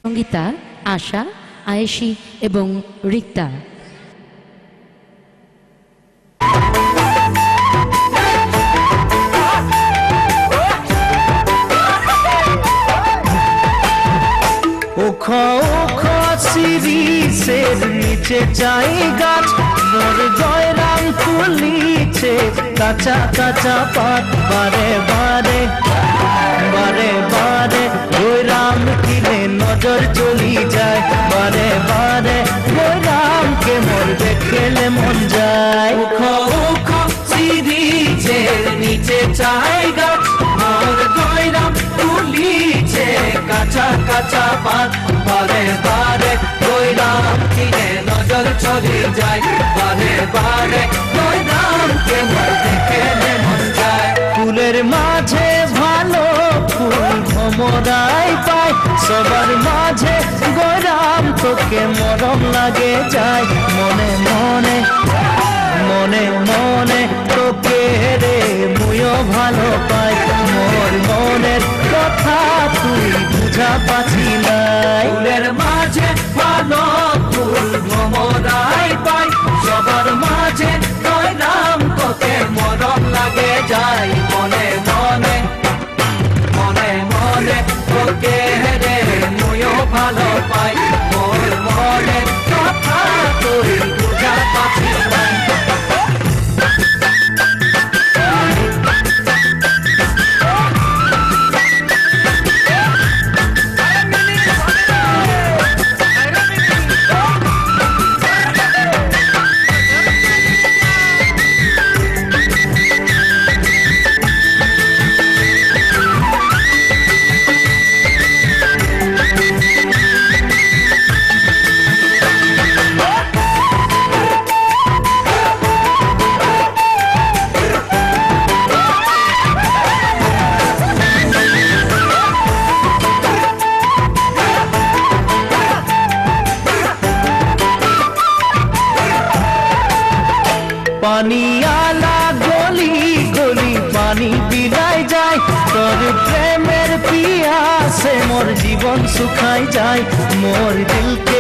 সঙ্গীতা, আশা, আয়েশি এবং রিক্তা। শিরিষের নিচে চাই গাছ, মোর জয়রাম তুলিছে কাঁচা কাঁচা পাত। বারে বারে বারে বারে জয়রাম কিনে নজর চলি যায়। বারে বারে জয়রামকে মোর দেখলে মন যায়। শিরিষের নিচে চাই গাছ, মোর জয়রাম তুলিছে কাঁচা কাঁচা পাত। বারে বারে জয়রাম কিনে নজর চলে যায়। বারে বারে জয়রামকে মোর দেখলে মন যায়। ফুলের মাঝে ভালো ফুল ভমরাই পায়, সবার মাঝে জয়রাম তোকে মরম লাগে যায়। মনে মনে মনে মনে তোকে রে মুইও ভালো পাই, মোর মনের কথা তুই বুঝা পাচ্ছি নাই। ফুলের মাঝে ভালো ফুল ভমরাই পাই, সবার মাঝে জয়রাম তোকে মরম লাগে যায়। মনে মনে মনে মনে তোকে রে মুইও ভালো পাই, মোর মনের কথা তুই বুঝা পাচ্ছি নাই। পানিয়ালা গলি গলি পানি বিলায় যায়, তোর প্রেমের পিয়াসে মোর জীবন শুকাই যায়। মোর দিলকে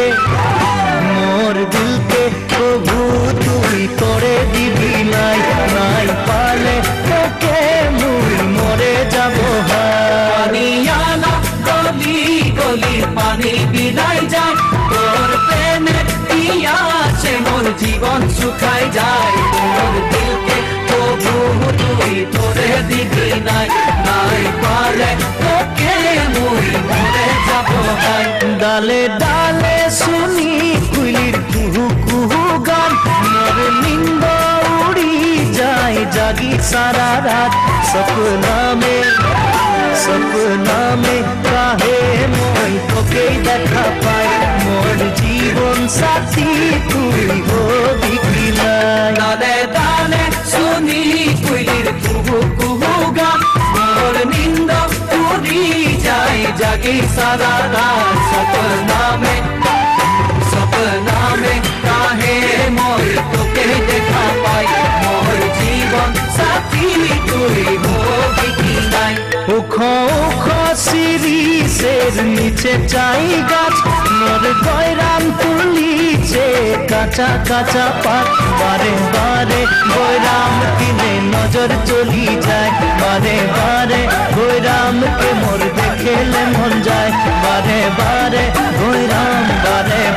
প্রভু তুই করে দিবি নাই, নাই পালে তোকে মুই মরে যাব। পানিয়ালা গলি গলি পানি বিলায় যায়, তোর প্রেমের পিয়াসে মোর জীবন শুকাই যায়। তোর দিলকে প্রভু তুই তোরে দিবি নাই, নাই পালে তোকে মুই মরে যাব। ডালে ডালে শুনি কুইলির কুহু কুহু গান, মোর নিন্দ উড়ি যায় জাগি সারা রাত। সপনা মে কাহে মই তোকে দেখা পাই, মোর জীবন সাথী তুই হবি কি নাই। ডালে ডালে শুনি কুইলির কুহু কুহু গান, মোর নিন্দ উড়ি যায় জাগি সারা রাত। সপনা মে কাহে মই তোকে দেখা পাই, মোর জীবন সাথী তুই হবি কি নাই। শিরিষের নিচে চাই গাছ, মোর জয়রাম তুলিছে কাঁচা কাঁচা পাত। বারে বারে জয়রাম কিনে নজর চলি যায়। বারে বারে জয়রামকে মোর দেখলে মন যায়। বারে বারে জয়রাম বারে